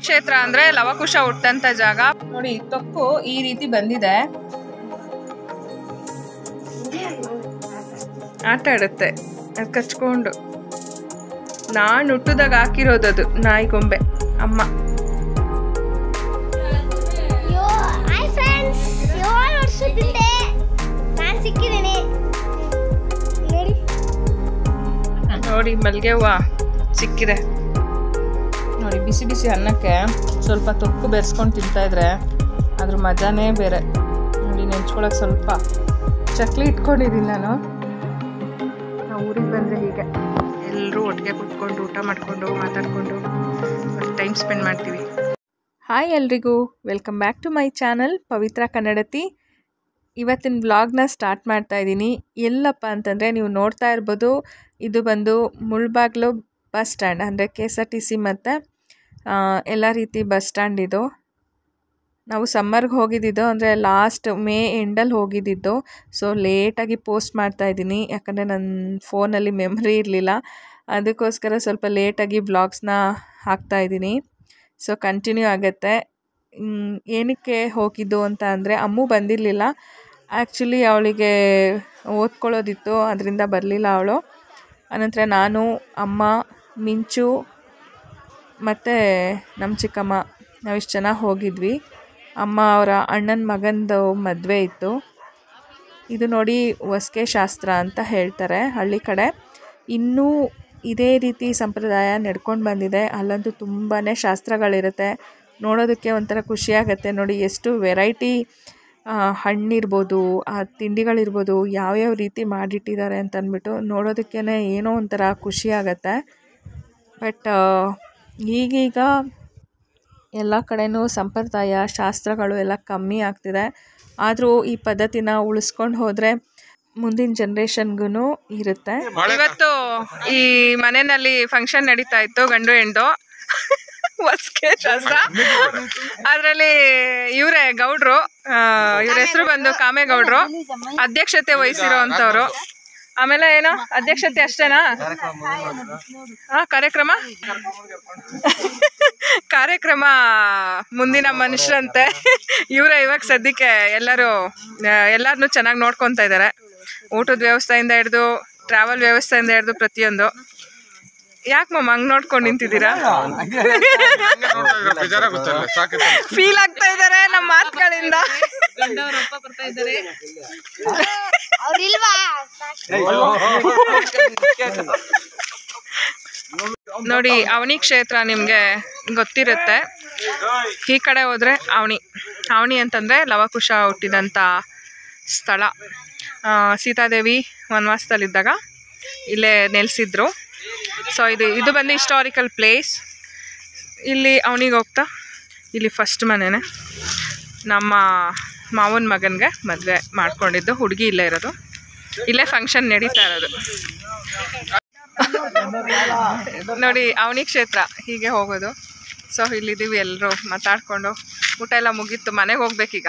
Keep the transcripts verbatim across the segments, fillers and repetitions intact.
ಕ್ಷೇತ್ರ ಅಂದ್ರೆ ಲವಕುಶ ಹುಟ್ಟಂತ ಜಾಗ ನೋಡಿ. ತೊಕ್ಕು ಈ ರೀತಿ ಬಂದಿದೆ, ಆಟ ಆಡುತ್ತೆ ಅದು ಕಚ್ಕೊಂಡು. ನಾನು ಹುಟ್ಟದಾಗ ಹಾಕಿರೋದದು ನಾಯಿ ಗೊಂಬೆ ಅಮ್ಮ. ನೋಡಿ ಮಲ್ಲಿಗೆ ಹೂವು ಸಿಕ್ಕಿದೆ ನೋಡಿ. ಬಿಸಿ ಬಿಸಿ ಅನ್ನಕ್ಕೆ ಸ್ವಲ್ಪ ತೊಕ್ಕು ಬೆರೆಸ್ಕೊಂಡು ತಿಂತಾ ಇದ್ರೆ ಅದ್ರ ಮಜಾನೇ ಬೇರೆ ನೋಡಿ. ನೆಂಚ್ಕೊಳಕ್ಕೆ ಸ್ವಲ್ಪ ಚಕ್ಲಿ ಇಟ್ಕೊಂಡಿದ್ದೀನಿ ನಾನು. ನಾವು ಊರಿಗೆ ಬಂದರೆ ಹೀಗೆ ಎಲ್ಲರೂ ಒಟ್ಟಿಗೆ ಕುತ್ಕೊಂಡು ಊಟ ಮಾಡಿಕೊಂಡು ಮಾತಾಡಿಕೊಂಡು ಟೈಮ್ ಸ್ಪೆಂಡ್ ಮಾಡ್ತೀವಿ. ಹಾಯ್ ಎಲ್ರಿಗೂ, welcome back to my channel Pavithra Kannadathi. ಇವತ್ತಿನ ವ್ಲಾಗ್ನ ಸ್ಟಾರ್ಟ್ ಮಾಡ್ತಾ ಇದ್ದೀನಿ. ಎಲ್ಲಪ್ಪ ಅಂತಂದರೆ ನೀವು ನೋಡ್ತಾ ಇರ್ಬೋದು, ಇದು ಬಂದು ಮುಳ್ಬಾಗ್ಲು ಬಸ್ ಸ್ಟ್ಯಾಂಡ್, ಅಂದರೆ K S R T C ಮತ್ತು ಎಲ್ಲ ರೀತಿ ಬಸ್ ಸ್ಟ್ಯಾಂಡ್ ಇದು. ನಾವು ಸಮ್ಮರ್ಗೆ ಹೋಗಿದ್ದಿದ್ದು, ಅಂದರೆ ಲಾಸ್ಟ್ ಮೇ ಎಂಡಲ್ಲಿ ಹೋಗಿದ್ದಿದ್ದು. ಸೊ ಲೇಟಾಗಿ ಪೋಸ್ಟ್ ಮಾಡ್ತಾಯಿದ್ದೀನಿ, ಯಾಕಂದರೆ ನನ್ನ ಫೋನಲ್ಲಿ ಮೆಮ್ರಿ ಇರಲಿಲ್ಲ. ಅದಕ್ಕೋಸ್ಕರ ಸ್ವಲ್ಪ ಲೇಟಾಗಿ ಬ್ಲಾಗ್ಸ್ನ ಹಾಕ್ತಾಯಿದ್ದೀನಿ. ಸೊ ಕಂಟಿನ್ಯೂ ಆಗುತ್ತೆ. ಏನಕ್ಕೆ ಹೋಗಿದ್ದು ಅಂತ ಅಂದರೆ ಅಮ್ಮು ಬಂದಿರಲಿಲ್ಲ. ಆ್ಯಕ್ಚುಲಿ ಅವಳಿಗೆ ಓದ್ಕೊಳ್ಳೋದಿತ್ತು, ಅದರಿಂದ ಬರಲಿಲ್ಲ ಅವಳು. ಆನಂತರ ನಾನು, ಅಮ್ಮ, ಮಿಂಚು ಮತ್ತು ನಮ್ಮ ಚಿಕ್ಕಮ್ಮ ನಾವಿಷ್ಟು ಜನ ಹೋಗಿದ್ವಿ. ಅಮ್ಮ ಅವರ ಅಣ್ಣನ ಮಗಂದು ಮದುವೆ ಇತ್ತು. ಇದು ನೋಡಿ ಹೊಸ್ಕೆ ಶಾಸ್ತ್ರ ಅಂತ ಹೇಳ್ತಾರೆ ಹಳ್ಳಿ ಕಡೆ. ಇನ್ನೂ ಇದೇ ರೀತಿ ಸಂಪ್ರದಾಯ ನಡ್ಕೊಂಡು ಬಂದಿದೆ. ಅಲ್ಲಂತೂ ತುಂಬಾ ಶಾಸ್ತ್ರಗಳಿರುತ್ತೆ, ನೋಡೋದಕ್ಕೆ ಒಂಥರ ಖುಷಿಯಾಗತ್ತೆ. ನೋಡಿ ಎಷ್ಟು ವೆರೈಟಿ ಹಣ್ಣಿರ್ಬೋದು, ಆ ತಿಂಡಿಗಳಿರ್ಬೋದು, ಯಾವ್ಯಾವ ರೀತಿ ಮಾಡಿಟ್ಟಿದ್ದಾರೆ ಅಂತ ಅಂದ್ಬಿಟ್ಟು ನೋಡೋದಕ್ಕೇ ಏನೋ ಒಂಥರ ಖುಷಿಯಾಗತ್ತೆ. ಬಟ್ ಈಗೀಗ ಎಲ್ಲ ಕಡೆನೂ ಸಂಪ್ರದಾಯ ಶಾಸ್ತ್ರಗಳು ಎಲ್ಲ ಕಮ್ಮಿ ಆಗ್ತಿದೆ. ಆದರೂ ಈ ಪದ್ಧತಿನ ಉಳಿಸ್ಕೊಂಡು ಹೋದರೆ ಮುಂದಿನ ಜನ್ರೇಷನ್ಗೂ ಇರುತ್ತೆ. ಇವತ್ತು ಈ ಮನೆಯಲ್ಲಿ ಫಂಕ್ಷನ್ ನಡೀತಾ ಇತ್ತು, ಗಂಡು ಹೆಣ್ಣು ಹೊಸ್ಕೆ ಶಾಸ್ತ್ರ. ಅದರಲ್ಲಿ ಇವರೇ ಗೌಡ್ರು, ಇವ್ರ ಹೆಸರು ಬಂದು ಕಾಮೇಗೌಡ್ರು, ಅಧ್ಯಕ್ಷತೆ ವಹಿಸಿರೋ ಅಂಥವ್ರು. ಆಮೇಲೆ ಏನು ಅಧ್ಯಕ್ಷತೆ ಅಷ್ಟೇನಾ? ಹಾಂ, ಕಾರ್ಯಕ್ರಮ ಕಾರ್ಯಕ್ರಮ ಮುಂದಿನ ಮನುಷ್ಯರಂತೆ ಇವರೇ. ಇವಾಗ ಸದ್ಯಕ್ಕೆ ಎಲ್ಲರೂ ಎಲ್ಲರನ್ನೂ ಚೆನ್ನಾಗಿ ನೋಡ್ಕೊತಾ ಇದ್ದಾರೆ. ಊಟದ ವ್ಯವಸ್ಥೆಯಿಂದ ಹಿಡಿದು ಟ್ರಾವೆಲ್ ವ್ಯವಸ್ಥೆಯಿಂದ ಹಿಡಿದು ಪ್ರತಿಯೊಂದು. ಯಾಕೆ ಮಮ್ಮ ಹಂಗೆ ನೋಡ್ಕೊಂಡು ನಿಂತಿದ್ದೀರಾ? ಫೀಲ್ ಆಗ್ತಾ ಇದ್ದಾರೆ ನಮ್ಮ ಮಾತುಗಳಿಂದ. ನೋಡಿ ಅವನಿ ಕ್ಷೇತ್ರ ನಿಮಗೆ ಗೊತ್ತಿರುತ್ತೆ. ಈ ಕಡೆ ಹೋದರೆ ಅವನಿ. ಅವನಿ ಅಂತಂದರೆ ಲವಕುಶ ಹುಟ್ಟಿದಂಥ ಸ್ಥಳ. ಸೀತಾದೇವಿ ವನವಾಸದಲ್ಲಿದ್ದಾಗ ಇಲ್ಲೇ ನೆಲೆಸಿದ್ರು. ಸೊ ಇದು ಇದು ಬಂದು ಹಿಸ್ಟಾರಿಕಲ್ ಪ್ಲೇಸ್. ಇಲ್ಲಿ ಅವನಿಗೆ ಹೋಗ್ತಾ ಇಲ್ಲಿ ಫಸ್ಟ್ ಮನೆಯೇ ನಮ್ಮ ಮಾವನ ಮಗನಿಗೆ ಮದುವೆ ಮಾಡ್ಕೊಂಡಿದ್ದು. ಹುಡುಗಿ ಇಲ್ಲೇ ಇರೋದು, ಇಲ್ಲೇ ಫಂಕ್ಷನ್ ನಡೀತಾ ಇರೋದು. ನೋಡಿ ಅವನಿ ಕ್ಷೇತ್ರ ಹೀಗೆ ಹೋಗೋದು. ಸೊ ಇಲ್ಲಿದ್ದೀವಿ ಎಲ್ಲರೂ ಮಾತಾಡಿಕೊಂಡು. ಊಟ ಎಲ್ಲ ಮುಗೀತು, ಮನೆಗೆ ಹೋಗ್ಬೇಕೀಗ.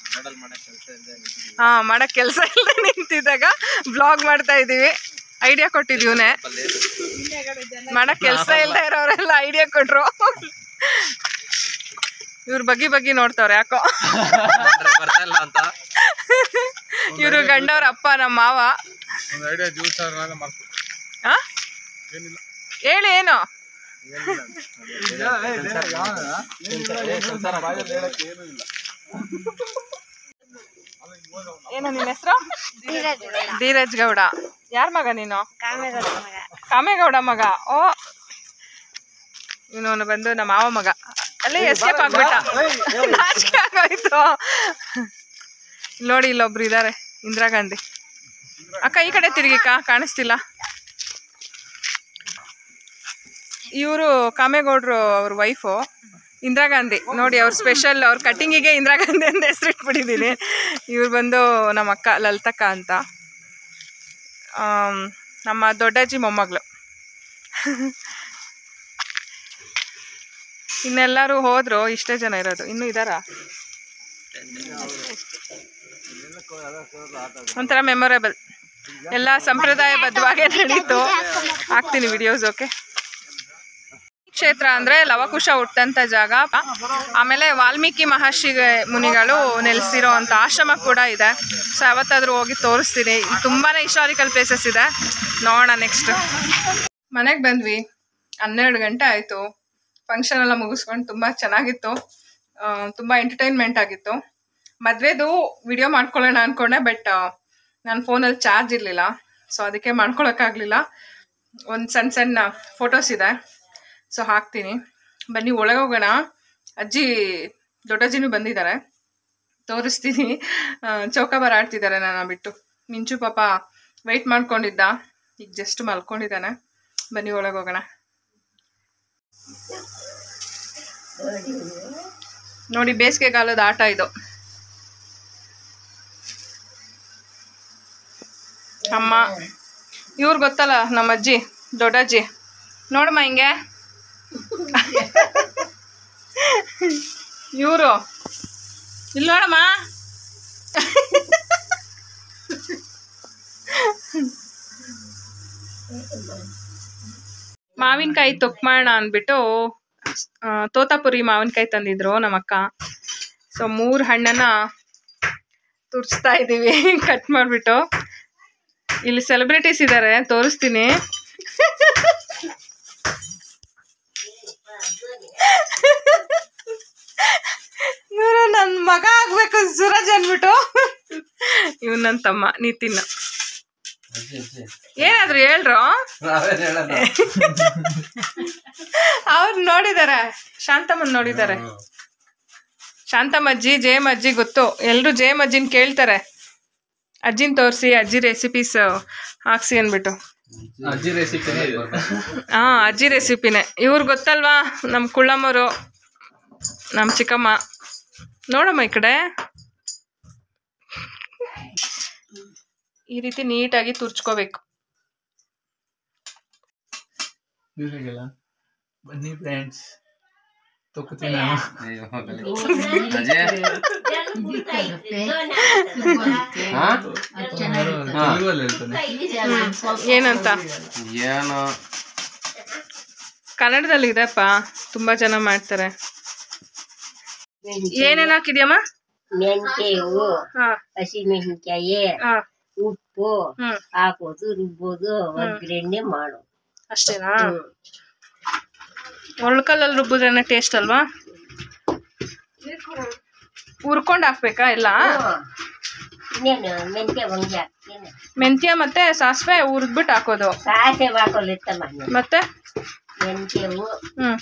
ಹಾಂ, ಮಾಡೋಕ್ಕೆ ಕೆಲಸ ಇಲ್ಲದೆ ನಿಂತಿದ್ದಾಗ ಬ್ಲಾಗ್ ಮಾಡ್ತಾ ಇದ್ದೀವಿ. ಐಡಿಯಾ ಕೊಟ್ಟಿದ್ದೀವನೇ, ಮಾಡೋಕ್ಕೆ ಕೆಲಸ ಇಲ್ಲದೆ ಇರೋರೆಲ್ಲ ಐಡಿಯಾ ಕೊಟ್ಟರು. ಇವ್ರು ಬಗ್ಗಿ ಬಗ್ಗಿ ನೋಡ್ತವ್ರೆ ಯಾಕೋ. ಇವರು ಗಂಡವ್ರ ಅಪ್ಪ, ನಮ್ಮ ಮಾವ. ಹೇಳಿ ಏನು? ಏನು ನಿನ್ನ ಹೆಸರು? ಧೀರಜ್ ಗೌಡ. ಯಾರ ಮಗ ನೀನು? ಕಾಮೇಗೌಡ ಮಗ. ಓ, ಇವನು ಬಂದು ನಮ್ಮ ಮಾವ ಮಗ. ಅಲ್ಲೇ ಎಸ್ಕೇಪ್ ಆಗ್ಬಿಟ್ಟ, ನಾಚಿಕೆ ಆಗೋಯ್ತು. ನೋಡಿ ಇಲ್ಲೊಬ್ರು ಇದ್ದಾರೆ, ಇಂದಿರಾ ಗಾಂಧಿ. ಅಕ್ಕ ಈ ಕಡೆ ತಿರುಗಿಕ, ಕಾಣಿಸ್ತಿಲ್ಲ. ಇವರು ಕಾಮೇಗೌಡರು ಅವ್ರ ವೈಫು ಇಂದಿರಾ ಗಾಂಧಿ. ನೋಡಿ ಅವ್ರ ಸ್ಪೆಷಲ್, ಅವ್ರ ಕಟ್ಟಿಂಗಿಗೆ ಇಂದಿರಾ ಗಾಂಧಿ ಅಂತ ಹೆಸರಿಟ್ಬಿಟ್ಟಿದ್ದೀನಿ. ಇವ್ರು ಬಂದು ನಮ್ಮ ಅಕ್ಕ ಲಲಿತಕ್ಕ ಅಂತ, ನಮ್ಮ ದೊಡ್ಡಜ್ಜಿ ಮೊಮ್ಮಗಳು. ಇನ್ನೆಲ್ಲರೂ ಹೋದ್ರು, ಇಷ್ಟೇ ಜನ ಇರೋದು. ಇನ್ನೂ ಇದ್ದಾರಾ? ಒಂಥರ ಮೆಮೊರೇಬಲ್. ಎಲ್ಲ ಸಂಪ್ರದಾಯಬದ್ಧವಾಗೇ ನಡೀತು. ಹಾಕ್ತೀನಿ ವಿಡಿಯೋಸ್. ಓಕೆ, ಕ್ಷೇತ್ರ ಅಂದರೆ ಲವಕುಶ ಹುಟ್ಟಂಥ ಜಾಗ. ಆಮೇಲೆ ವಾಲ್ಮೀಕಿ ಮಹರ್ಷಿ ಮುನಿಗಳು ನೆಲೆಸಿರೋ ಅಂಥ ಆಶ್ರಮ ಕೂಡ ಇದೆ. ಸೊ ಯಾವತ್ತಾದರೂ ಹೋಗಿ ತೋರಿಸ್ತೀನಿ. ತುಂಬಾ ಹಿಸ್ಟಾರಿಕಲ್ ಪ್ಲೇಸಸ್ ಇದೆ, ನೋಡೋಣ ನೆಕ್ಸ್ಟ್. ಮನೆಗೆ ಬಂದ್ವಿ, ಹನ್ನೆರಡು ಗಂಟೆ ಆಯಿತು. ಫಂಕ್ಷನ್ ಎಲ್ಲ ಮುಗಿಸ್ಕೊಂಡು ತುಂಬ ಚೆನ್ನಾಗಿತ್ತು, ತುಂಬ ಎಂಟರ್ಟೈನ್ಮೆಂಟ್ ಆಗಿತ್ತು. ಮದುವೆದು ವಿಡಿಯೋ ಮಾಡ್ಕೊಳ್ಳೋಣ ಅಂದ್ಕೊಂಡೆ, ಬಟ್ ನನ್ನ ಫೋನಲ್ಲಿ ಚಾರ್ಜ್ ಇರಲಿಲ್ಲ, ಸೊ ಅದಕ್ಕೆ ಮಾಡ್ಕೊಳಕ್ಕಾಗಲಿಲ್ಲ. ಒಂದು ಸಣ್ಣ ಸಣ್ಣ ಫೋಟೋಸ್ ಇದೆ, ಸೊ ಹಾಕ್ತೀನಿ. ಬನ್ನಿ ಒಳಗೆ ಹೋಗೋಣ. ಅಜ್ಜಿ ದೊಡ್ಡಜ್ಜಿನೂ ಬಂದಿದ್ದಾರೆ, ತೋರಿಸ್ತೀನಿ. ಚೌಕಾಬಾರ ಆಡ್ತಿದ್ದಾರೆ ನನ್ನ ಬಿಟ್ಟು. ಮಿಂಚು ಪಾಪ ವೆಯ್ಟ್ ಮಾಡ್ಕೊಂಡಿದ್ದ, ಈಗ ಜಸ್ಟ್ ಮಲ್ಕೊಂಡಿದ್ದಾನೆ. ಬನ್ನಿ ಒಳಗೆ ಹೋಗೋಣ. ನೋಡಿ ಬೇಸಿಗೆಗಾಲದ ಆಟ ಇದು. ಅಮ್ಮ ಇವ್ರು ಗೊತ್ತಲ್ಲ ನಮ್ಮ ಅಜ್ಜಿ, ದೊಡ್ಡಜ್ಜಿ. ನೋಡಮ್ಮ ಹಿಂಗೆ ಇವರು ಇಲ್ಲಿ ನೋಡಮ್ಮ. ಮಾವಿನಕಾಯಿ ತೊಕ್ ಮಾಡೋಣ ಅಂದ್ಬಿಟ್ಟು ತೋತಾಪುರಿ ಮಾವಿನಕಾಯಿ ತಂದಿದ್ರು ನಮ್ಮಕ್ಕ. ಸೊ ಮೂರು ಹಣ್ಣನ್ನ ತುರ್ಸ್ತಾ ಇದ್ದೀವಿ ಕಟ್ ಮಾಡಿಬಿಟ್ಟು. ಇಲ್ಲಿ ಸೆಲೆಬ್ರಿಟೀಸ್ ಇದ್ದಾರೆ, ತೋರಿಸ್ತೀನಿ. ಇವರು ನನ್ನ ಮಗ ಆಗ್ಬೇಕು ಸೂರಜ್ ಅಂದ್ಬಿಟ್ಟು. ಇವ್ ನನ್ನ ತಮ್ಮ ನಿತಿನ್. ಏನಾದ್ರು ಹೇಳ್ರು, ಅವ್ರು ನೋಡಿದಾರೆ, ಶಾಂತಮ್ಮನ್ ನೋಡಿದ್ದಾರೆ. ಶಾಂತಮ್ಮ ಅಜ್ಜಿ, ಜಯಮ್ ಅಜ್ಜಿ ಗೊತ್ತು, ಎಲ್ರು ಜಯಮ್ ಅಜ್ಜಿನ ಕೇಳ್ತಾರೆ. ಅಜ್ಜಿನ ತೋರಿಸಿ, ಅಜ್ಜಿ ರೆಸಿಪೀಸ್ ಹಾಕ್ಸಿ ಅಂದ್ಬಿಟ್ಟು. ಹಾ ಅಜ್ಜಿ ರೆಸಿಪಿನೇ. ಇವ್ರು ಗೊತ್ತಲ್ವಾ, ನಮ್ಮ ಕುಳ್ಳಮ್ಮರು, ನಮ್ಮ ಚಿಕ್ಕಮ್ಮ. ನೋಡಮ್ಮ ಈ ಕಡೆ, ಈ ರೀತಿ ನೀಟಾಗಿ ತುರ್ಚ್ಕೋಬೇಕು. ಬನ್ನಿ ಫ್ರೆಂಡ್ಸ್, ಏನಂತ ಕನ್ನಡದಲ್ಲಿ ಇದೆಪ್ಪ, ತುಂಬಾ ಜನ ಮಾಡ್ತಾರೆ. ಏನೇನ್ ಹಾಕಿದ್ಯಮ್ಮ? ಮೆಂತೆವು, ಹಸಿಮೆಣಸಿನ್ಕಾಯಿ, ಉಪ್ಪು ಹಾಕೋದು, ರುಬ್ಬೋದು, ಒಗ್ಗರಣೆ ಮಾಡೋದು. ಅಷ್ಟೇನಾ? ಒಳ್ಕಲ್ಲಲ್ಲಿ ರುಬ್ಬಿದ್ರೇನೆ ಟೇಸ್ಟ್ ಅಲ್ವಾ? ಹುರ್ಕೊಂಡು ಹಾಕ್ಬೇಕಾ ಎಲ್ಲ? ಮೆಂತ್ಯ ಮತ್ತೆ ಸಾಸಿವೆ ಹುರಿದ್ಬಿಟ್ಟು ಹಾಕೋದು. ಸಾಸಿವೆ ಹಾಕೋದು ಮತ್ತೆ ಮೆಂತ್ಯವು ಹ್ಮ್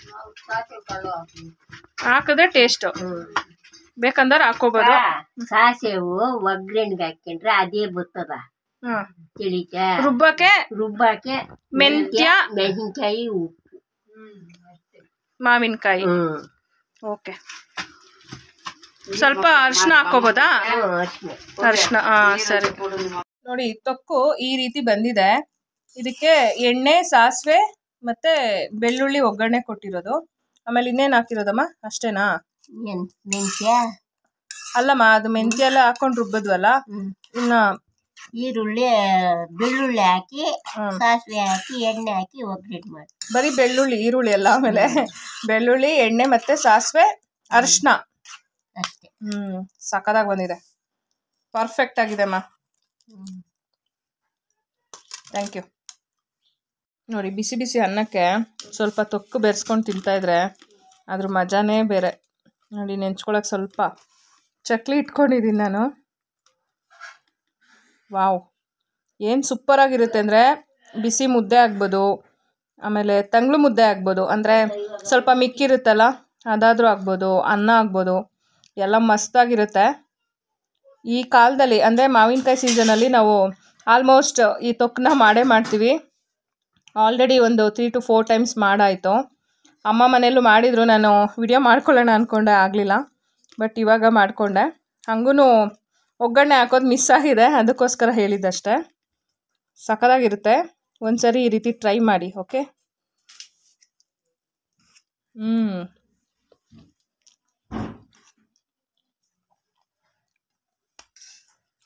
ಹಾಕಿದ್ರೆ ಟೇಸ್ಟ್. ಬೇಕಂದ್ರೆ ಹಾಕೋಬಹುದು. ಸಾಸಿವೆವು ಒಗ್ಗರಣೆಗೆ ಹಾಕೊಂಡ್ರೆ ಅದೇ ಬರ್ತದ. ತಿಳಿತ ರುಬ್ಬಕ್ಕೆ ರುಬ್ಬಕ್ಕೆ ಮೆಂತ್ಯ, ಮೆಣಸಿನ್ಕಾಯಿ, ಉಪ್ಪು, ಮಾವಿನಕಾಯಿ. ಓಕೆ, ಸ್ವಲ್ಪ ಅರಿಶಿನ ಹಾಕೋಬೋದಾ? ಅರಿಶಿನ, ಹಾ ಸರಿ. ನೋಡಿ ತೊಕ್ಕು ಈ ರೀತಿ ಬಂದಿದೆ. ಇದಕ್ಕೆ ಎಣ್ಣೆ, ಸಾಸಿವೆ ಮತ್ತೆ ಬೆಳ್ಳುಳ್ಳಿ ಒಗ್ಗರಣೆ ಕೊಟ್ಟಿರೋದು. ಆಮೇಲೆ ಇನ್ನೇನು ಹಾಕಿರೋದಮ್ಮ? ಅಷ್ಟೇನಾ? ಮೆಂತ್ಯ ಅಲ್ಲಮ್ಮ, ಅದು ಮೆಂತ್ಯ ಎಲ್ಲ ಹಾಕೊಂಡು ರುಬ್ಬದ್ವಲ್ಲ. ಇನ್ನ ಈರುಳ್ಳಿ, ಬೆಳ್ಳುಳ್ಳಿ ಹಾಕಿ, ಸಾಸಿವೆ ಹಾಕಿ, ಎಣ್ಣೆ ಹಾಕಿ ಒಗ್ಗರಣೆ ಮಾಡಿ. ಬರೀ ಬೆಳ್ಳುಳ್ಳಿ, ಈರುಳ್ಳಿ ಎಲ್ಲ. ಆಮೇಲೆ ಬೆಳ್ಳುಳ್ಳಿ, ಎಣ್ಣೆ ಮತ್ತೆ ಸಾಸಿವೆ, ಅರಿಶಿನ ಅಷ್ಟೇ. ಹ್ಮ್ ಸಕ್ಕದಾಗಿ ಬಂದಿದೆ, ಪರ್ಫೆಕ್ಟ್ ಆಗಿದೆ ಅಮ್ಮ. Thank you. ನೋಡಿ ಬಿಸಿ ಬಿಸಿ ಅನ್ನಕ್ಕೆ ಸ್ವಲ್ಪ ತೊಕ್ಕು ಬೆರೆಸ್ಕೊಂಡು ತಿಂತಾಯಿದ್ರೆ ಅದ್ರ ಮಜಾನೇ ಬೇರೆ. ನೋಡಿ ನೆಂಚ್ಕೊಳಕ್ಕೆ ಸ್ವಲ್ಪ ಚಕ್ಲಿ ಇಟ್ಕೊಂಡಿದ್ದೀನಿ ನಾನು. ವಾವ್, ಏನು ಸೂಪರಾಗಿರುತ್ತೆ ಅಂದರೆ ಬಿಸಿ ಮುದ್ದೆ ಆಗ್ಬೋದು, ಆಮೇಲೆ ತಂಗ್ಳು ಮುದ್ದೆ ಆಗ್ಬೋದು, ಅಂದರೆ ಸ್ವಲ್ಪ ಮಿಕ್ಕಿರುತ್ತಲ್ಲ ಅದಾದರೂ ಆಗ್ಬೋದು, ಅನ್ನ ಆಗ್ಬೋದು, ಎಲ್ಲ ಮಸ್ತಾಗಿರುತ್ತೆ. ಈ ಕಾಲದಲ್ಲಿ ಅಂದರೆ ಮಾವಿನಕಾಯಿ ಸೀಸನಲ್ಲಿ ನಾವು ಆಲ್ಮೋಸ್ಟ್ ಈ ತೊಕ್ಕನ್ನ ಮಾಡೇ ಮಾಡ್ತೀವಿ. ಆಲ್ರೆಡಿ ಒಂದು ತ್ರೀ ಟು ಫೋರ್ ಟೈಮ್ಸ್ ಮಾಡಾಯಿತು. ಅಮ್ಮ ಮನೆಯಲ್ಲೂ ಮಾಡಿದರು, ನಾನು ವಿಡಿಯೋ ಮಾಡ್ಕೊಳ್ಳೋಣ ಅಂದ್ಕೊಂಡೆ, ಆಗಲಿಲ್ಲ. ಬಟ್ ಇವಾಗ ಮಾಡಿಕೊಂಡೆ. ಹಂಗೂ ಒಗ್ಗರಣೆ ಹಾಕೋದು ಮಿಸ್ ಆಗಿದೆ, ಅದಕ್ಕೋಸ್ಕರ ಹೇಳಿದ್ದಷ್ಟೇ. ಸಕ್ಕತ್ತಾಗಿರುತ್ತೆ, ಒಂದ್ಸರಿ ಈ ರೀತಿ ಟ್ರೈ ಮಾಡಿ. ಓಕೆ, ಹ್ಞೂ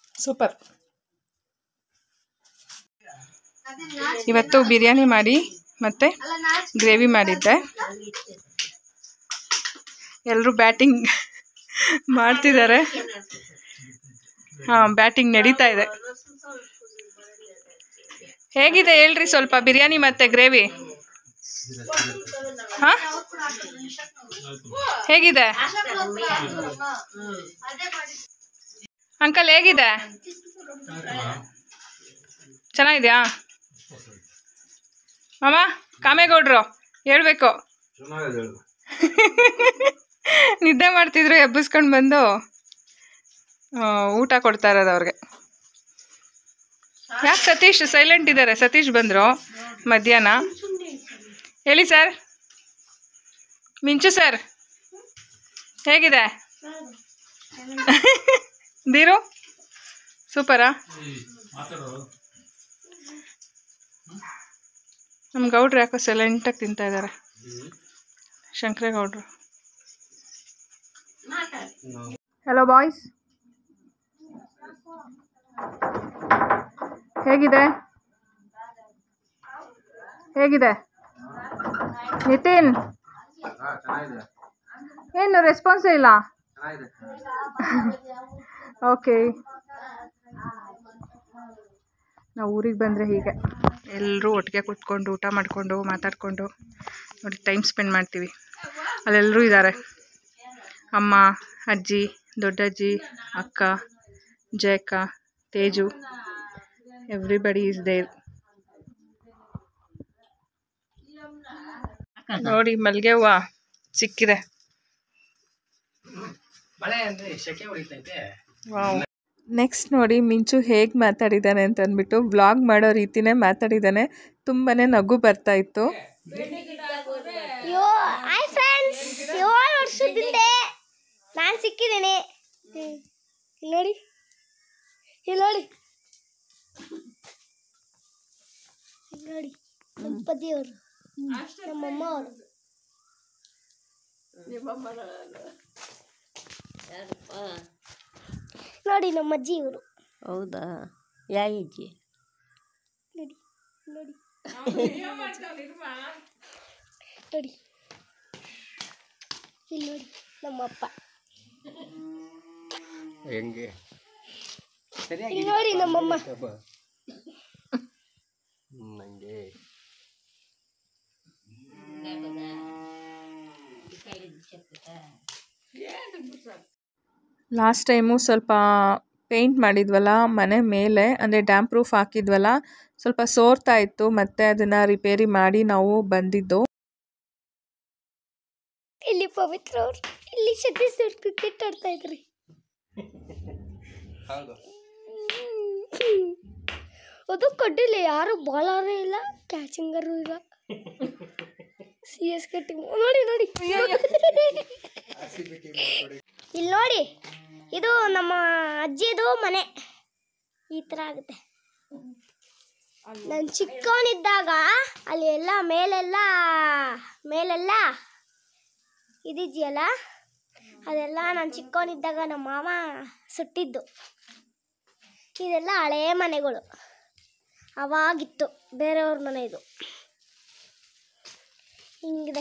ಸೂಪರ್. ಇವತ್ತು ಬಿರಿಯಾನಿ ಮಾಡಿ ಮತ್ತು ಗ್ರೇವಿ ಮಾಡಿದ್ದೆ. ಎಲ್ಲರೂ ಬ್ಯಾಟಿಂಗ್ ಮಾಡ್ತಿದ್ದಾರೆ. ಹಾಂ, ಬ್ಯಾಟಿಂಗ್ ನಡೀತಾ ಇದೆ. ಹೇಗಿದೆ ಹೇಳ್ರಿ ಸ್ವಲ್ಪ ಬಿರಿಯಾನಿ ಮತ್ತು ಗ್ರೇವಿ. ಹಾಂ, ಹೇಗಿದೆ ಅಂಕಲ್? ಹೇಗಿದೆ? ಚೆನ್ನಾಗಿದೆಯಾ ಮಾಮ? ಕಾಮೇಗೌಡ್ರು ಹೇಳ್ಬೇಕು. ನಿದ್ದೆ ಮಾಡ್ತಿದ್ರು, ಎಬ್ಬಿಸ್ಕೊಂಡು ಬಂದು ಊಟ ಕೊಡ್ತಾ ಇರೋದು ಅವ್ರಿಗೆ. ಯಾಕೆ ಸತೀಶ್ ಸೈಲೆಂಟ್ ಇದ್ದಾರೆ? ಸತೀಶ್ ಬಂದರು ಮಧ್ಯಾಹ್ನ. ಹೇಳಿ ಸರ್. ಮಿಂಚು ಸರ್ ಹೇಗಿದೆ? ದೀರು ಸೂಪರಾ? ನಮ್ಮ ಗೌಡ್ರು ಯಾಕೋ ಸೈಲೆಂಟಾಗಿ ತಿಂತಾ ಇದ್ದಾರೆ, ಶಂಕರೇಗೌಡ್ರು. ಹಲೋ ಬಾಯ್ಸ್, ಹೇಗಿದೆ ಹೇಗಿದೆ ನಿತಿನ್? ಏನು ರೆಸ್ಪಾನ್ಸೇ ಇಲ್ಲ? ಓಕೆ, ನಾವು ಊರಿಗೆ ಬಂದರೆ ಹೀಗೆ ಎಲ್ಲರೂ ಒಟ್ಟಿಗೆ ಕೂತ್ಕೊಂಡು ಊಟ ಮಾಡಿಕೊಂಡು ಮಾತಾಡಿಕೊಂಡು ನೋಡಿ ಟೈಮ್ ಸ್ಪೆಂಡ್ ಮಾಡ್ತೀವಿ. ಅಲ್ಲೆಲ್ಲರೂ ಇದ್ದಾರೆ, ಅಮ್ಮ, ಅಜ್ಜಿ, ದೊಡ್ಡಜ್ಜಿ, ಅಕ್ಕ, Jayakka, Teju, everybody is there. ನೋಡಿ ಮಲ್ಲಿಗೆ ಹೂವು ಸಿಕ್ಕಿದೆ. ನೆಕ್ಸ್ಟ್ ನೋಡಿ ಮಿಂಚು ಹೇಗೆ ಮಾತಾಡಿದ್ದಾನೆ ಅಂತ ಅಂದ್ಬಿಟ್ಟು ವ್ಲಾಗ್ ಮಾಡೋ ರೀತಿನೇ ಮಾತಾಡಿದ್ದಾನೆ. ತುಂಬಾ ನಗು ಬರ್ತಾ ಇತ್ತು. ಹಾಯ್ ಫ್ರೆಂಡ್ಸ್, ಏಳು ವರ್ಷದಿಂದ ನಾನು ಸಿಕ್ಕಿದ್ದೀನಿ. ಇಲ್ಲಿ ನೋಡಿ, ಇಲ್ಲಿ ನೋಡಿ, ನೋಡಿ ನಮ್ಮ ಪತಿಯವರು, ನಮ್ಮಮ್ಮ ಅವರು. ನೋಡಿ ನಮ್ಮ ಅಜ್ಜಿ ಇವರು. ಹೌದಾ? ಯಾವ ಅಜ್ಜಿ? ನೋಡಿ ನೋಡಿ ನೋಡಿ, ಇಲ್ಲಿ ನೋಡಿ ನಮ್ಮಪ್ಪ. ಹೆಂಗೆ? ಇಲ್ಲಿ ನೋಡಿ ನಮ್ಮಮ್ಮ. ನಂಗೆ ಲಾಸ್ಟ್ ಟೈಮು ಸ್ವಲ್ಪ ಪೇಂಟ್ ಮಾಡಿದ್ವಲ್ಲ ಮನೆ ಮೇಲೆ, ಅಂದರೆ ಡ್ಯಾಮ್ ಪ್ರೂಫ್ ಹಾಕಿದ್ವಲ್ಲ, ಸ್ವಲ್ಪ ಸೋರ್ತಾ ಇತ್ತು. ಮತ್ತೆ ಅದನ್ನು ರಿಪೇರಿ ಮಾಡಿ ನಾವು ಬಂದಿದ್ದು. ಇಲ್ಲಿ ಪವಿತ್ರ ಅವರು, ಇಲ್ಲಿ ಸತೀಶ್ ಅವರು ಕ್ರಿಕೆಟ್ ಆಡ್ತಾ ಇದ್ರಿ. ಅದು ಕಡ್ಡಿಲ್ಲ, ಯಾರು ಬಾಲರೇ ಇಲ್ಲ, ಕ್ಯಾಚಿಂಗರು ಇಲ್ಲ. ಸಿ ಎಸ್ ಕೆ ಟೀಮ್ ನೋಡಿ ನೋಡಿ. ಇಲ್ಲಿ ನೋಡಿ, ಇದು ನಮ್ಮ ಅಜ್ಜಿದು ಮನೆ. ಈ ಥರ ಆಗುತ್ತೆ. ನಾನು ಚಿಕ್ಕವನಿದ್ದಾಗ ಅಲ್ಲಿ ಎಲ್ಲ ಮೇಲೆಲ್ಲ ಮೇಲೆಲ್ಲ ಇದಿದೆಯಲ್ಲ, ಅದೆಲ್ಲ ನಾನು ಚಿಕ್ಕವನಿದ್ದಾಗ ನಮ್ಮ ಮಾಮ ಸುಟ್ಟಿದ್ದು. ಇದೆಲ್ಲ ಹಳೇ ಮನೆಗಳು, ಅವಾಗಿತ್ತು ಬೇರೆಯವ್ರ ಮನೆ. ಇದು ಹಿಂಗಿದೆ.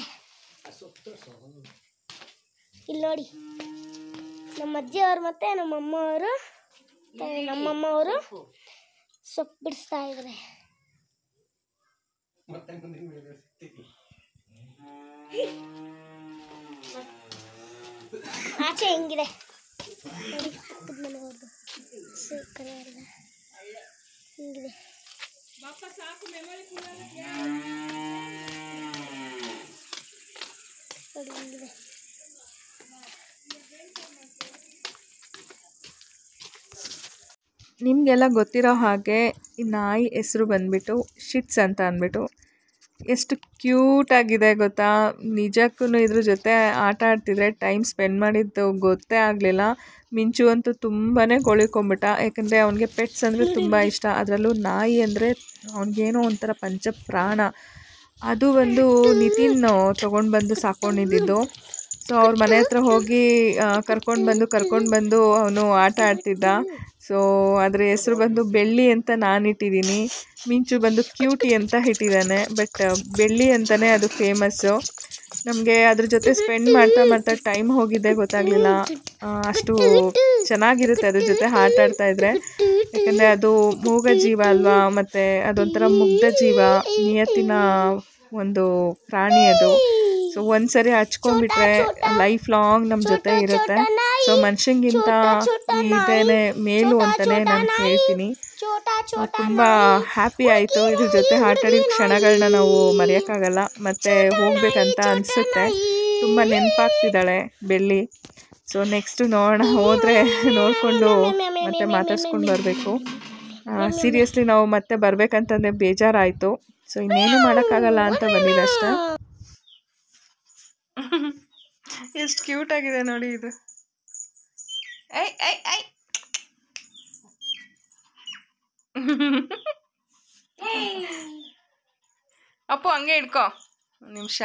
ಇಲ್ಲಿ ನೋಡಿ, ನಮ್ಮ ಅಜ್ಜಿಯವರು ಮತ್ತು ನಮ್ಮಮ್ಮವರು ನಮ್ಮಮ್ಮವರು ಸೊಪ್ಪು ಬಿಡಿಸ್ತಾ ಇದ್ದಾರೆ. ಆಚೆ ಹೆಂಗಿದೆ ನೋಡಿ, ಪಕ್ಕದ ಮನೆಯವ್ರದ್ದು ಸೂಪರ್ ಹಿಂಗಿದೆ. ನೋಡಿ ಹಿಂಗಿದೆ. ನಿಮಗೆಲ್ಲ ಗೊತ್ತಿರೋ ಹಾಗೆ ಈ ನಾಯಿ ಹೆಸರು ಬಂದುಬಿಟ್ಟು ಶಿಟ್ಸ್ ಅಂತ ಅಂದ್ಬಿಟ್ಟು. ಎಷ್ಟು ಕ್ಯೂಟಾಗಿದೆ ಗೊತ್ತಾ? ನಿಜಕ್ಕೂ ಇದ್ರ ಜೊತೆ ಆಟ ಆಡ್ತಿದ್ರೆ ಟೈಮ್ ಸ್ಪೆಂಡ್ ಮಾಡಿದ್ದು ಗೊತ್ತೇ ಆಗಲಿಲ್ಲ. ಮಿಂಚು ಅಂತೂ ತುಂಬಾ ಕೊಳಿಕೊಂಬಿಟ್ಟ, ಯಾಕಂದರೆ ಅವನಿಗೆ ಪೆಟ್ಸ್ ಅಂದರೆ ತುಂಬ ಇಷ್ಟ. ಅದರಲ್ಲೂ ನಾಯಿ ಅಂದರೆ ಅವನಿಗೇನೋ ಒಂಥರ ಪಂಚ ಪ್ರಾಣ. ಅದು ಒಂದು ನಿತಿನ್ ತೊಗೊಂಡು ಬಂದು ಸಾಕೊಂಡಿದ್ದು. ಸೊ ಅವ್ರ ಮನೆ ಹತ್ರ ಹೋಗಿ ಕರ್ಕೊಂಡು ಬಂದು ಕರ್ಕೊಂಡು ಬಂದು ಅವನು ಆಟ ಆಡ್ತಿದ್ದ. ಸೊ ಅದರ ಹೆಸರು ಬಂದು ಬೆಳ್ಳಿ ಅಂತ ನಾನು ಇಟ್ಟಿದ್ದೀನಿ. ಮಿಂಚು ಬಂದು ಕ್ಯೂಟಿ ಅಂತ ಇಟ್ಟಿದ್ದಾನೆ. ಬಟ್ ಬೆಳ್ಳಿ ಅಂತಲೇ ಅದು ಫೇಮಸ್ಸು. ನಮಗೆ ಅದ್ರ ಜೊತೆ ಸ್ಪೆಂಡ್ ಮಾಡ್ತಾ ಮಾಡ್ತಾ ಟೈಮ್ ಹೋಗಿದ್ದೆ ಗೊತ್ತಾಗಲಿಲ್ಲ. ಅಷ್ಟು ಚೆನ್ನಾಗಿರುತ್ತೆ ಅದ್ರ ಜೊತೆ ಆಟ ಆಡ್ತಾ ಇದ್ರೆ. ಯಾಕಂದರೆ ಅದು ಮೂಗ ಜೀವ ಅಲ್ವಾ, ಮತ್ತು ಅದೊಂಥರ ಮುಗ್ಧ ಜೀವ, ನಿಯತ್ತಿನ ಒಂದು ಪ್ರಾಣಿ ಅದು. ಸೊ ಒಂದ್ಸರಿ ಹಚ್ಕೊಂಡ್ಬಿಟ್ರೆ ಲೈಫ್ ಲಾಂಗ್ ನಮ್ಮ ಜೊತೆ ಇರುತ್ತೆ. ಸೊ ಮನುಷ್ಯಂಗಿಂತ ಇದೇನೆ ಮೇಲು ಅಂತಲೇ ನಾನು ಹೇಳ್ತೀನಿ. ತುಂಬ ಹ್ಯಾಪಿ ಆಯಿತು ಇದ್ರ ಜೊತೆ ಆಟಾಡಿದ ಕ್ಷಣಗಳನ್ನ ನಾವು ಮರೆಯೋಕ್ಕಾಗಲ್ಲ. ಮತ್ತು ಹೋಗ್ಬೇಕಂತ ಅನಿಸುತ್ತೆ. ತುಂಬ ನೆನಪಾಗ್ತಿದ್ದಾಳೆ ಬೆಳ್ಳಿ. ಸೊ ನೆಕ್ಸ್ಟು ನೋಡೋಣ, ಹೋದರೆ ನೋಡಿಕೊಂಡು ಮತ್ತೆ ಮಾತಾಡ್ಸ್ಕೊಂಡು ಬರಬೇಕು. ಸೀರಿಯಸ್ಲಿ ನಾವು ಮತ್ತೆ ಬರಬೇಕಂತಂದರೆ ಬೇಜಾರಾಯಿತು. ಸೊ ಇನ್ನೇನು ಮಾಡೋಕ್ಕಾಗಲ್ಲ ಅಂತ ಬಂದಿದೆ ಅಷ್ಟೇ. ಎಷ್ಟು ಕ್ಯೂಟ್ ಆಗಿದೆ ನೋಡಿ ಇದು. ಐ ಐ ಐ ಅಪ್ಪು ಹಂಗೆ ಇಡ್ಕೊ ಒಂದು ನಿಮಿಷ.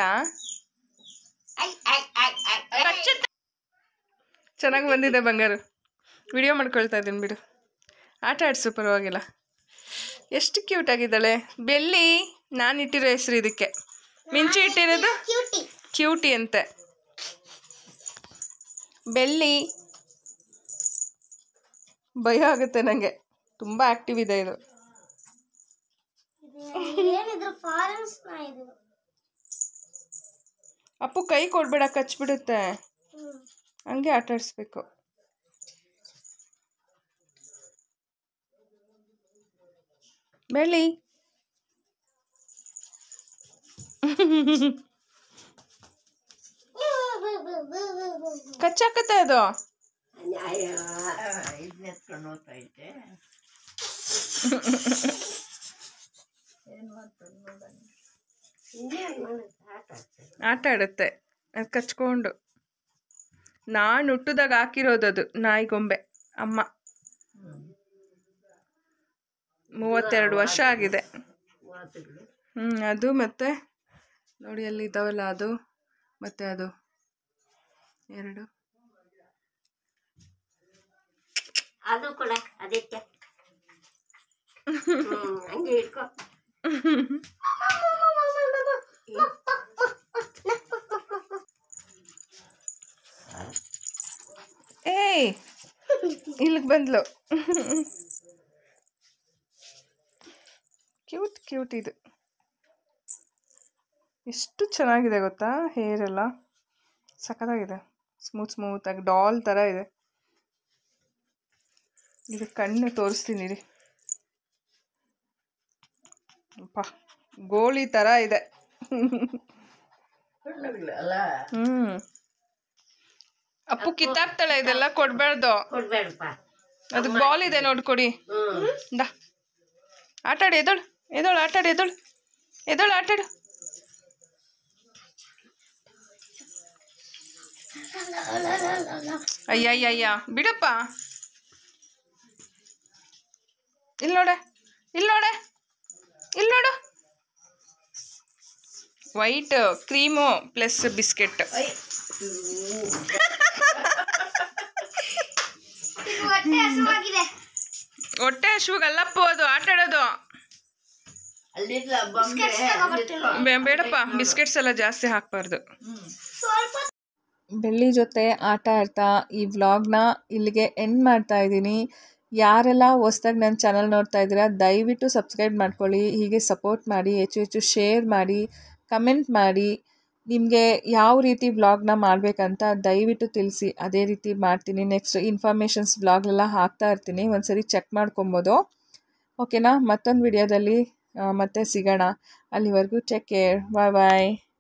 ಚೆನ್ನಾಗಿ ಬಂದಿದೆ ಬಂಗಾರು. ವಿಡಿಯೋ ಮಾಡ್ಕೊಳ್ತಾ ಇದ್ದೀನಿ ಬಿಡು. ಆಟ ಆಡಿಸು ಪರವಾಗಿಲ್ಲ. ಎಷ್ಟು ಕ್ಯೂಟ್ ಆಗಿದ್ದಾಳೆ ಬೆಳ್ಳಿ. ನಾನು ಇಟ್ಟಿರೋ ಹೆಸರು ಇದಕ್ಕೆ. ಮಿಂಚು ಇಟ್ಟಿರೋದು ಕ್ಯೂಟಿ ಅಂತೆ. ಬೆಳ್ಳಿ ಭಯ ಆಗುತ್ತೆ ನನಗೆ, ತುಂಬ ಆ್ಯಕ್ಟಿವ್ ಇದೆ ಇದು. ಅಪ್ಪು ಕೈ ಕೊಡ್ಬೇಡ, ಕಚ್ಬಿಡುತ್ತೆ. ಹಂಗೆ ಆಟ ಆಡಿಸ್ಬೇಕು. ಬೆಳ್ಳಿ ಕಚ್ಚಾಕತ್ತೆ ಅದು. ಆಟ ಆಡುತ್ತೆ ಅದು ಕಚ್ಕೊಂಡು. ನಾನು ಹುಟ್ಟಿದಾಗ ಹಾಕಿರೋದದು ನಾಯಿಗೊಂಬೆ ಅಮ್ಮ. ಮೂವತ್ತೆರಡು ವರ್ಷ ಆಗಿದೆ. ಹ್ಞೂ ಅದು ಮತ್ತೆ ನೋಡಿ ಅಲ್ಲಿ ಇದ್ದಾವಲ್ಲ ಅದು ಮತ್ತೆ ಅದು ಎರಡು. ಅದು ಕೂಡ ಅದಕ್ಕೆ ಹಂಗೆ ಇಟ್ಕೊ. ಏಯ್ ಇಲ್ಲಿಗೆ ಬಂದ್ಲು. ಕ್ಯೂಟ್ ಕ್ಯೂಟ್ ಇದು. ಎಷ್ಟು ಚೆನ್ನಾಗಿದೆ ಗೊತ್ತಾ, ಹೇರ್ ಎಲ್ಲ ಸಖತ್ತಾಗಿದೆ. ಸ್ಮೂತ್ ಸ್ಮೂತಾಗಿ ಡಾಲ್ ಥರ ಇದೆ. ಇದು ಕಣ್ಣು ತೋರಿಸ್ತೀನಿ ರೀ. ಅಪ್ಪ ಗೋಳಿ ಥರ ಇದೆ. ಹ್ಞೂ ಅಪ್ಪು ಕಿತ್ತಾಕ್ತಾಳೆ, ಇದೆಲ್ಲ ಕೊಡಬಾರ್ದು. ಅದಕ್ಕೆ ಬಾಲ್ ಇದೆ ನೋಡ್ಕೊಡಿ. ದಾ ಆಟಾಡಿ, ಎದೋಳು ಎದೋಳು ಆಟಾಡಿ, ಎದೋಳು ಎದೋಳು ಆಟಾಡು. ಅಯ್ಯಯ್ಯಯ್ಯ ಬಿಡಪ್ಪ. ಇಲ್ಲಿ ನೋಡೆ, ಇಲ್ಲಿ ನೋಡೆ, ಇಲ್ಲಿ ನೋಡು. White cream plus biscuit. ಹೊಟ್ಟೆ ಹಸುವಾಗಲ್ಲಪ್ಪ ಅದು ಆಟಾಡೋದು. ಬೇಡಪ್ಪ, ಬಿಸ್ಕೆಟ್ಸ್ ಎಲ್ಲ ಜಾಸ್ತಿ ಹಾಕಬಾರ್ದು. ಬೆಳ್ಳಿ ಜೊತೆ ಆಟ ಆಡ್ತಾ ಈ ವ್ಲಾಗ್ನ ಇಲ್ಲಿಗೆ ಎಂಡ್ ಮಾಡ್ತಾ ಇದ್ದೀನಿ. ಯಾರೆಲ್ಲ ಹೊಸ್ದಾಗಿ ನನ್ನ ಚಾನಲ್ ನೋಡ್ತಾ ಇದ್ದೀರಾ ದಯವಿಟ್ಟು ಸಬ್ಸ್ಕ್ರೈಬ್ ಮಾಡ್ಕೊಳ್ಳಿ. ಹೀಗೆ ಸಪೋರ್ಟ್ ಮಾಡಿ, ಹೆಚ್ಚು ಹೆಚ್ಚು ಶೇರ್ ಮಾಡಿ, ಕಮೆಂಟ್ ಮಾಡಿ. ನಿಮಗೆ ಯಾವ ರೀತಿ ವ್ಲಾಗ್ನ ಮಾಡಬೇಕಂತ ದಯವಿಟ್ಟು ತಿಳಿಸಿ, ಅದೇ ರೀತಿ ಮಾಡ್ತೀನಿ. ನೆಕ್ಸ್ಟ್ ಇನ್ಫಾರ್ಮೇಷನ್ಸ್ ವ್ಲಾಗ್ಲೆಲ್ಲ ಹಾಕ್ತಾ ಇರ್ತೀನಿ, ಒಂದ್ಸರಿ ಚೆಕ್ ಮಾಡ್ಕೊಬೋದು. ಓಕೆನಾ? ಮತ್ತೊಂದು ವಿಡಿಯೋದಲ್ಲಿ ಮತ್ತೆ ಸಿಗೋಣ. ಅಲ್ಲಿವರೆಗೂ ಟೇಕ್ ಕೇರ್. ಬಾಯ್ ಬಾಯ್.